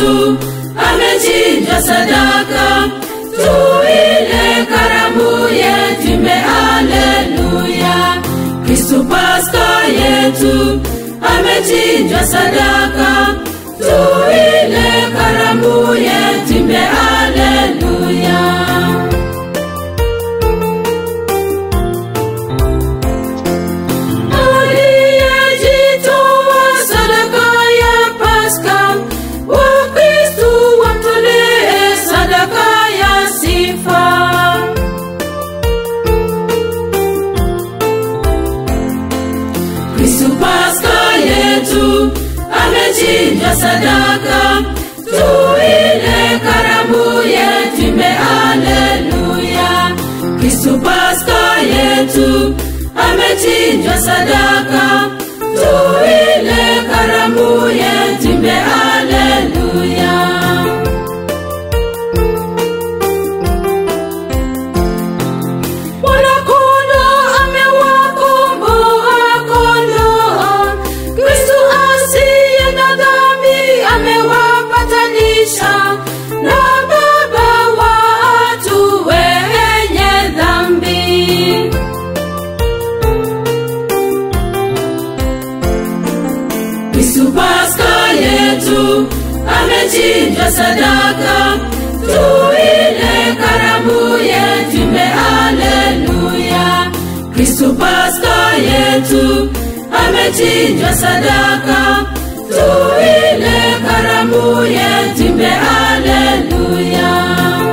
yetu amechinja sadaka, tuile karamu yetu, haleluya. Kristo Pasaka yetu amechinja sadaka, tuile karamu yetu, haleluya. Kristo Pasaka yetu amechinja sadaka, tuile karamu yetu, haleluya. Kristo Pasaka yetu amechinja sadaka, tuile karamu yetu, haleluya. Na Baba watu wenye dhambi. Kristo Pasaka yetu amechinja sadaka, tuile karamu yetu, haleluya. Kristo Pasaka yetu amechinja sadaka, tuile karamu yetu, haleluya.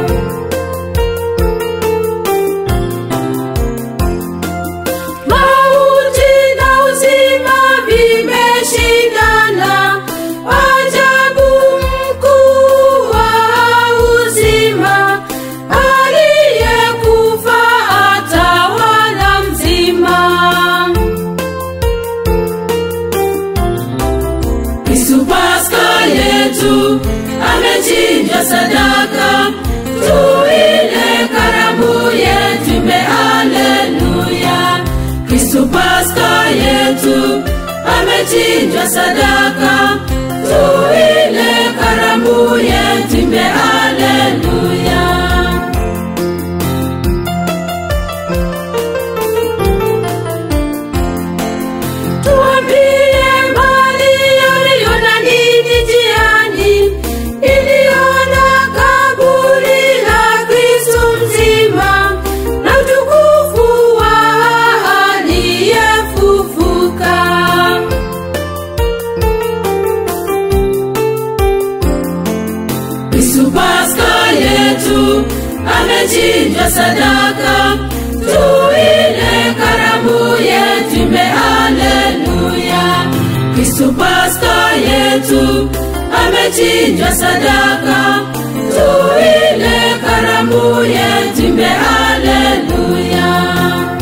Mauti na uzima vimeshindana, ajabu mkuu wa uzima, aliyekufa atawala mzima. Kristo Pasaka yetu amechinja sadaka, tuile karamu yetu, haleluya. Kristo Pasaka yetu amechinja sadaka, tuile karamu yetu, haleluya. Kristo Pasaka yetu amechinja sadaka, tuile karamu yetu, haleluya. Kristo Pasaka yetu amechinja sadaka, tuile karamu yetu, haleluya.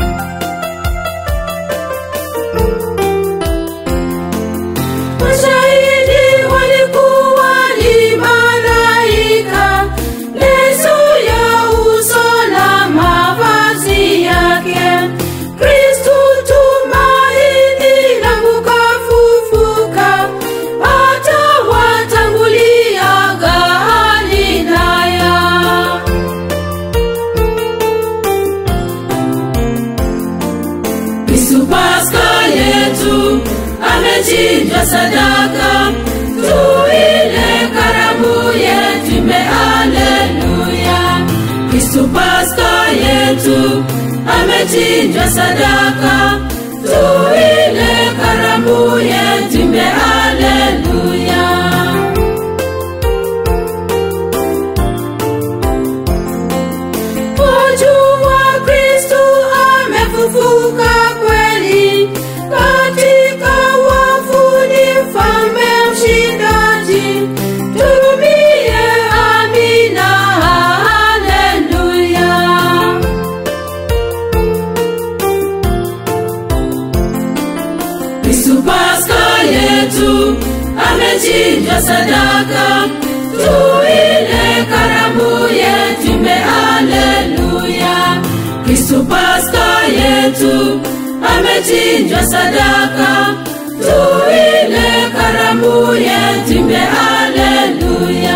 Kristo Pasaka yetu amechinja sadaka, tuile karamu yetu, haleluya. Kristo Pasaka yetu amechinja sadaka, tuile karamu yetu, haleluya. Wajua Kristo amefufuka kweli, katika wafu ni mfalme mshindaji, turumie, amina, haleluya. Kristo Pasaka yetu amechinja sadaka, tuile karamu yetu, haleluya. Kristo Pasaka yetu amechinja sadaka, tuile karamu yetu, haleluya.